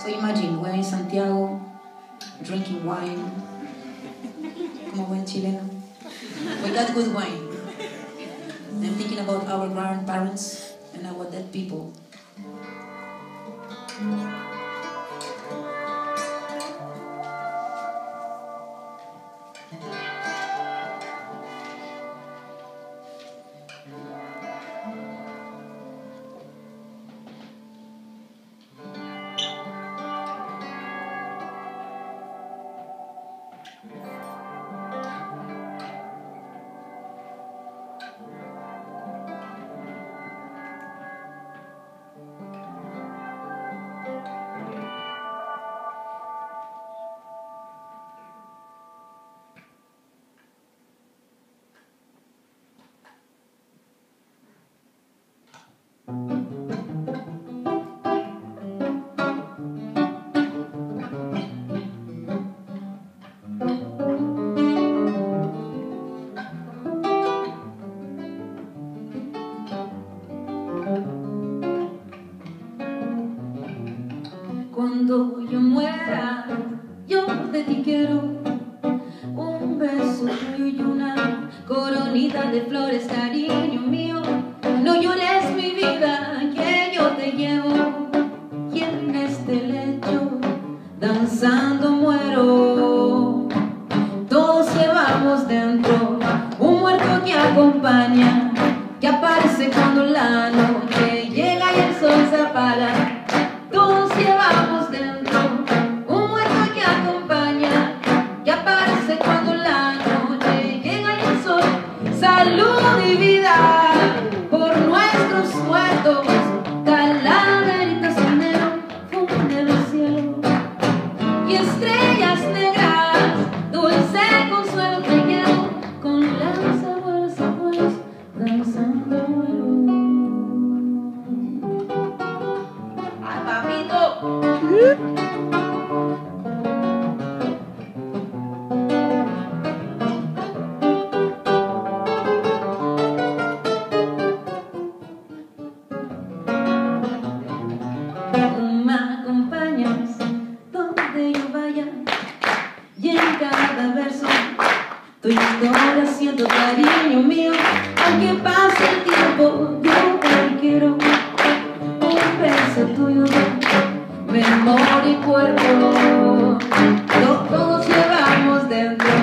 So imagine, we're in Santiago, drinking wine, como buen chileno. We got good wine. I'm thinking about our grandparents and our dead people. Cuando yo muera, yo de ti quiero un beso tuyo y una coronita de flores, cariño mío. No llores mi vida, que yo te llevo, y en este lecho danzando muero. Todos llevamos dentro un muerto que acompaña, que aparece cuando la noche llega y el sol se apaga. Todos llevamos dentro un muerto que acompaña, que aparece cuando la noche llega y el sol. Salud y vida por nuestros muertos, calaveritas de enero funde el cielo, y estrellas negras, dulce consuelo te llevo, con las abuelas danzando vuelo. Me acompañas donde yo vaya, y en cada verso tu historia siento, cariño mío. Aunque pase el tiempo, yo te quiero, un beso tuyo, memoria y cuerpo. Todos llevamos dentro